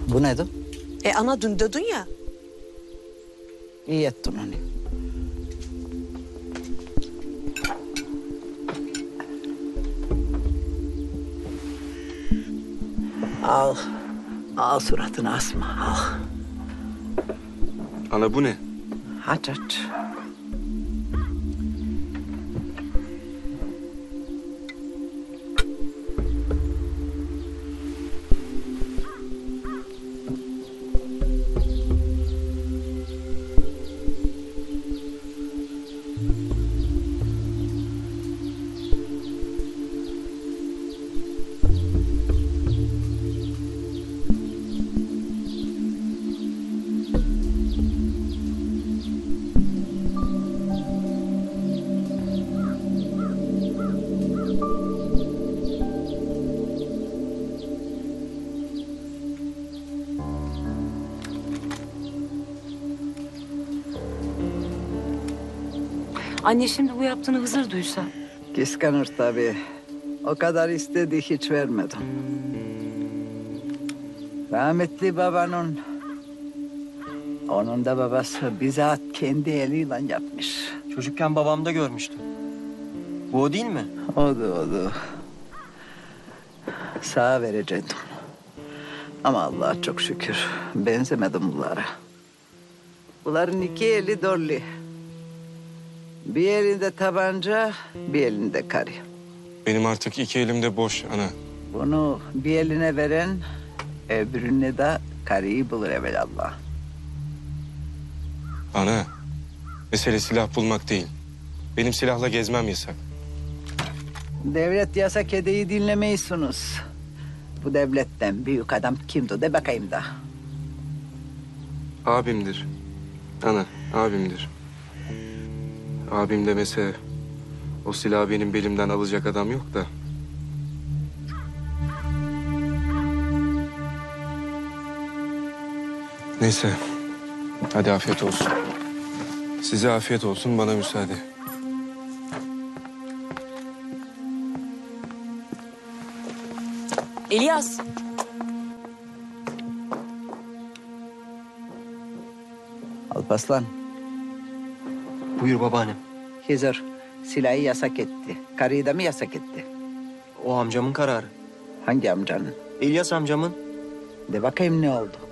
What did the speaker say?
Bu nedir? Ana dün dedin ya. İyi ettin onu. Al. Al suratını asma. Al. Ana bu ne? Aç aç. Anne şimdi bu yaptığını Hızır duysa. Kıskanır tabii. O kadar istedi hiç vermedim. Rahmetli babanın... Onun da babası bizzat kendi eliyle yapmış. Çocukken babamda görmüştüm. Bu o değil mi? Odu. Sağ verecektim. Ama Allah'a çok şükür benzemedim bunlara. Bunların iki eli dolly. Bir elinde tabanca, bir elinde karı. Benim artık iki elim de boş ana. Bunu bir eline veren öbürüne de karıyı bulur evelallah. Ana, mesele silah bulmak değil. Benim silahla gezmem yasak. Devlet yasak edeyi dinlemeyisunuz. Bu devletten büyük adam kimdi de bakayım da. Abimdir. Ana, abimdir. Abim demese o silahı benim belimden alacak adam yok da. Neyse, hadi afiyet olsun. Size afiyet olsun, bana müsaade. İlyas. Alparslan, Buyur babaannem. Hızır silahı yasak etti. Karıyı da mı yasak etti? O amcamın kararı. Hangi amcanın? İlyas amcamın. De bakayım ne oldu?